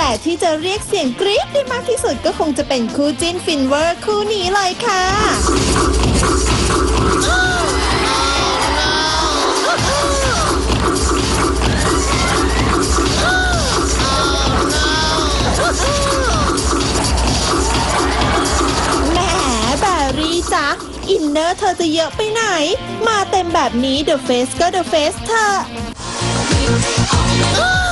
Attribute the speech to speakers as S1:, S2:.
S1: แต่ที่จะเรียกเสียงกรี๊ดได้มากที่สุดก็คงจะเป็นคู่จิ้นฟินเวอร์คู่นี้เลยค่ะแหมแบรี่จ๊ะอินเนอร์เธอจะเยอะไปไหนมาเต็มแบบนี้ The Face ก็ The Face เธอ